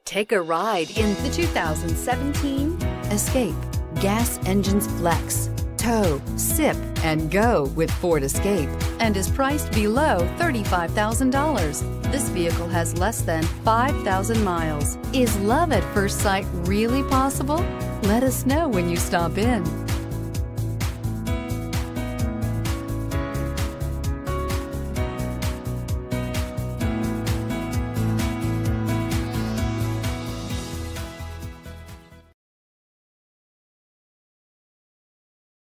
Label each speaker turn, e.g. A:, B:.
A: Take a ride in the 2017 Escape. Gas engines flex, tow, sip, and go with Ford Escape, and is priced below $35,000. This vehicle has less than 5,000 miles. Is love at first sight really possible? Let us know when you stop in.